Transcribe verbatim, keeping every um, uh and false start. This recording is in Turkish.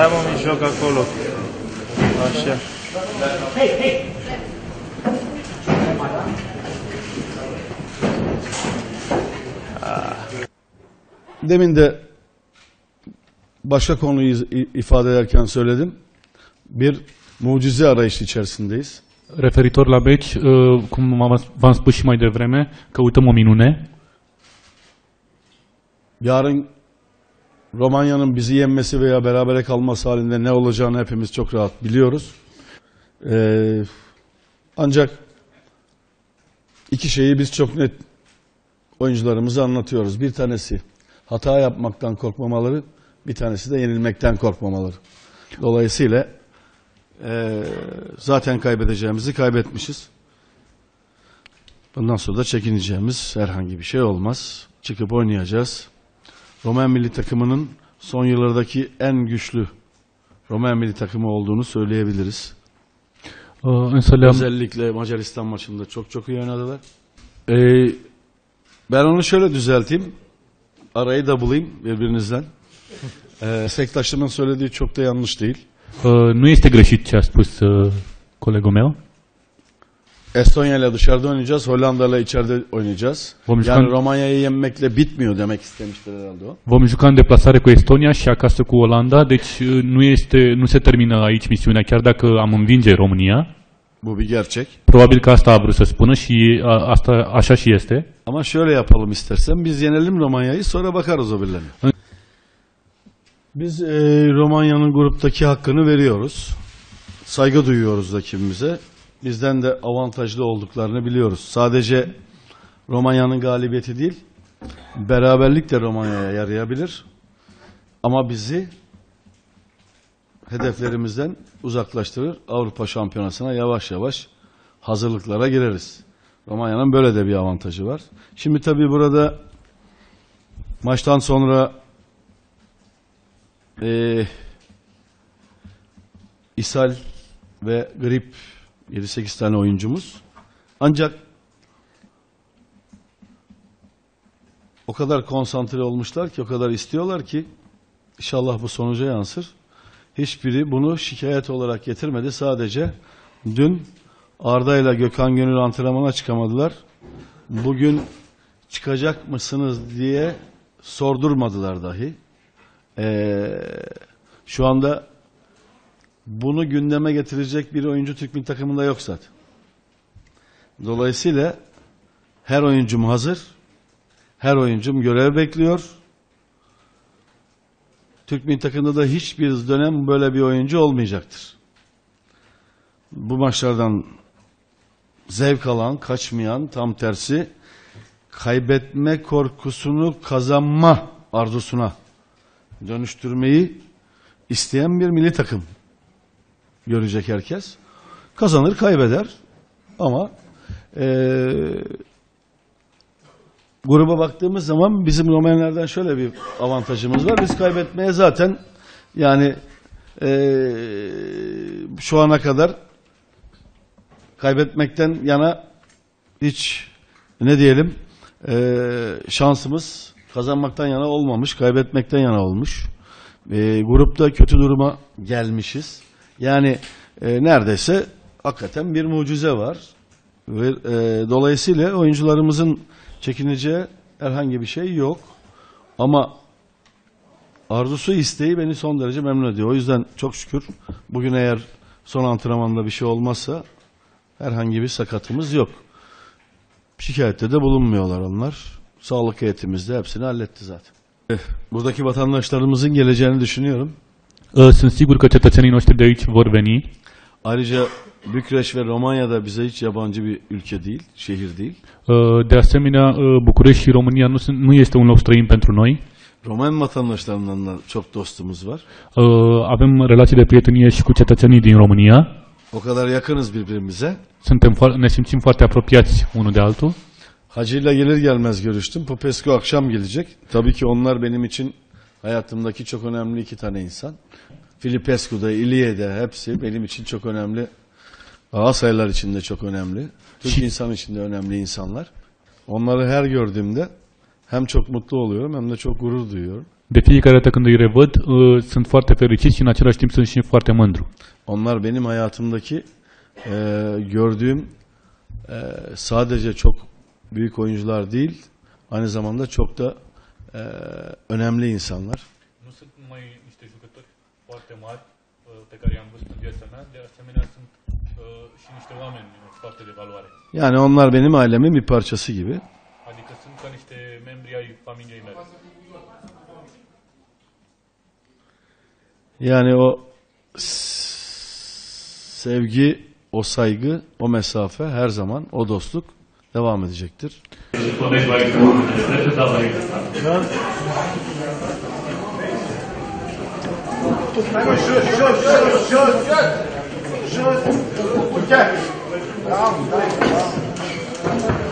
Hai mă, mijloc acolo. Așa. Demin de başka konuyu ifade ederken söyledim. Bir mucize arayışı içerisindeyiz. Referitor la meci, cum v-am spus și mai devreme, căutăm o minune. Yarın Romanya'nın bizi yenmesi veya berabere kalması halinde ne olacağını hepimiz çok rahat biliyoruz. Ee, ancak iki şeyi biz çok net oyuncularımıza anlatıyoruz. Bir tanesi hata yapmaktan korkmamaları, bir tanesi de yenilmekten korkmamaları. Dolayısıyla e, zaten kaybedeceğimizi kaybetmişiz. Bundan sonra da çekineceğimiz herhangi bir şey olmaz. Çıkıp oynayacağız. Roman milli takımının son yıllardaki en güçlü Roman milli takımı olduğunu söyleyebiliriz. Însă Özellikle Macaristan maçında çok çok iyi oynadılar. Ee, ben onu şöyle düzelteyim. Arayı da bulayım birbirinizden. Ee, Sektaşımın söylediği çok da yanlış değil. Nu este greșit ce a spus colegul meu. Estonya ile dışarıda oynayacağız, Hollanda ile içeride oynayacağız. Yani Romanya'yı yenmekle bitmiyor demek istemiştir herhalde o. Vom juca în deplasare cu Estonia și acasă cu Olanda, deci nu este nu se termină aici misiunea, chiar dacă am învinge România. Bu bir gerçek. Probabil că asta a vrut să spună și asta așa și este. Ama şöyle yapalım istersen, biz yenelim Romanya'yı, sonra bakarız o birilerine. Biz e, Romanya'nın gruptaki hakkını veriyoruz. Saygı duyuyoruz rakibimize. Bizden de avantajlı olduklarını biliyoruz. Sadece Romanya'nın galibiyeti değil, beraberlik de Romanya'ya yarayabilir. Ama bizi hedeflerimizden uzaklaştırır. Avrupa Şampiyonası'na yavaş yavaş hazırlıklara gireriz. Romanya'nın böyle de bir avantajı var. Şimdi tabii burada maçtan sonra e, ishal ve grip yedi sekiz tane oyuncumuz. Ancak o kadar konsantre olmuşlar ki, o kadar istiyorlar ki inşallah bu sonuca yansır. Hiçbiri bunu şikayet olarak getirmedi. Sadece dün Arda ile Gökhan Gönül antrenmana çıkamadılar. Bugün çıkacak mısınız diye sordurmadılar dahi. Ee, şu anda bunu gündeme getirecek bir oyuncu Türk milli takımında yok zaten. Dolayısıyla her oyuncum hazır. Her oyuncum görev bekliyor. Türk milli takımında da hiçbir dönem böyle bir oyuncu olmayacaktır. Bu maçlardan zevk alan, kaçmayan, tam tersi kaybetme korkusunu kazanma arzusuna dönüştürmeyi isteyen bir milli takım görecek herkes. Kazanır, kaybeder ama ee, gruba baktığımız zaman bizim Romenlerden şöyle bir avantajımız var. Biz kaybetmeye zaten yani ee, şu ana kadar kaybetmekten yana hiç ne diyelim ee, şansımız kazanmaktan yana olmamış, kaybetmekten yana olmuş. E, grupta kötü duruma gelmişiz. Yani e, neredeyse hakikaten bir mucize var. Ve, e, dolayısıyla oyuncularımızın çekineceği herhangi bir şey yok. Ama arzusu, isteği beni son derece memnun ediyor. O yüzden çok şükür bugün eğer son antrenmanda bir şey olmazsa herhangi bir sakatımız yok. Şikayette de bulunmuyorlar onlar. Sağlık heyetimiz de hepsini halletti zaten. Buradaki vatandaşlarımızın geleceğini düşünüyorum. Sunt sigur că cetățenii noștri de aici vor veni. Ayrıca Bükreş ve Romanya da bize hiç yabancı bir ülke değil, şehir değil. De asemenea, București și România nu, sunt, nu este un loc străin pentru noi. Roman vatandaşlarından da çok dostumuz var. Avem relații de prietenie și cu cetățenii din România. O kadar yakınız birbirimize. Suntem, ne simțim foarte apropiați unul de altul. Hacı'yla gelir gelmez görüştüm. Popescu akşam gelecek. Tabii ki onlar benim için hayatımdaki çok önemli iki tane insan. Filipescu'da, İliye'de hepsi benim için çok önemli. Galatasaraylılar için de çok önemli. Türk insan için de önemli insanlar. Onları her gördüğümde hem çok mutlu oluyorum hem de çok gurur duyuyorum. De fiecare dată când îi revăd, uh, sunt foarte fericit și în același timp sunt și foarte mândru. Onlar benim hayatımdaki e, gördüğüm e, sadece çok büyük oyuncular değil, aynı zamanda çok da e, önemli insanlar. Nu sunt numai niște jucători foarte mari pe care i-am văzut în viața mea, de asemenea sunt și niște oameni foarte de valoare. Yani onlar benim ailemin bir parçası gibi. Adică sunt ca niște membri ai familiei mele. Yani o sevgi, o saygı, o mesafe her zaman, o dostluk devam edecektir. Şut, şut, şut, şut. Gel. Tamam, tamam.